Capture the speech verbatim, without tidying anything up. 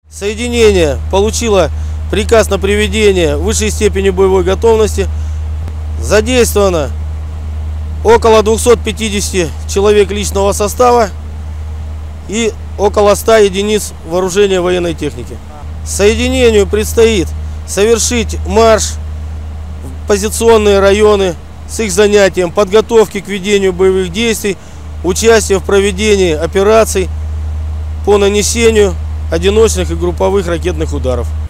Соединение получило приказ на приведение высшей степени боевой готовности. Задействовано около двухсот пятидесяти человек личного состава и около ста единиц вооружения военной техники. Соединению предстоит совершить марш в позиционные районы с их занятием подготовки к ведению боевых действий, участие в проведении операций по нанесению одиночных и групповых ракетных ударов.